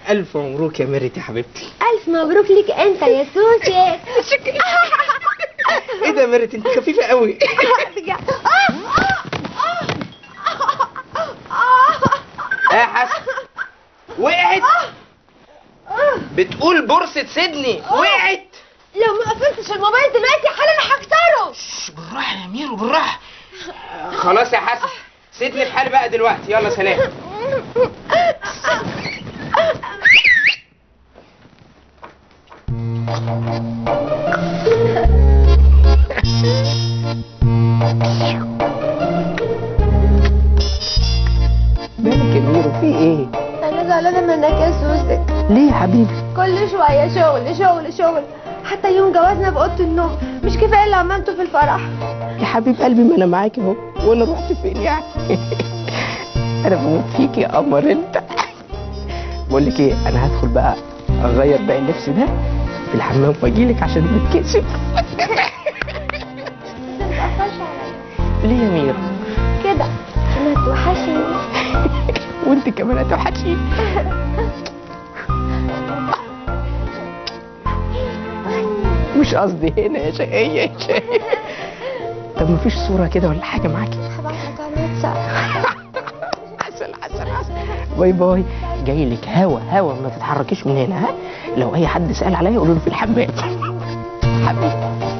الف مبروك يا ميريت يا حبيبتي. الف مبروك ليك انت يا سوسي. ايه ده يا ميريت انت خفيفه قوي. يا حسن وقعت. بتقول بورصه سيدني وقعت. لو ما قفلتش الموبايل دلوقتي حالا هكسره. بالراحه يا ميرو بالراحه. خلاص يا حسن سيبني في حالي بقى دلوقتي، يلا سلام. مالك يا ميرو في ايه؟ انا زعلانه منك يا سوسك. ليه يا حبيبي؟ كل شويه شغل شغل شغل، حتى يوم جوازنا باوضه النوم مش كفايه اللي عملته في الفرح. يا حبيب قلبي ما انا معاكي اهو، وانا رحت فين يعني؟ انا بموت فيك يا قمر انت. بقول لك ايه، انا هدخل بقى اغير باقي اللبس ده في الحمام واجيلك عشان نتكسف. ليه يا ميرو؟ كده عشان هتوحشني. وانت كمان هتوحشيني. مش قصدي هنا يا شقية يا شقية. طب مفيش صورة كده ولا حاجة معاكي؟ هبعتلك على الواتساب. عسل عسل عسل. باي باي. جاي لك هوا ما تتحركيش من هنا ها؟ لو أي حد سأل عليا قولوا له في الحمام. حبيبي.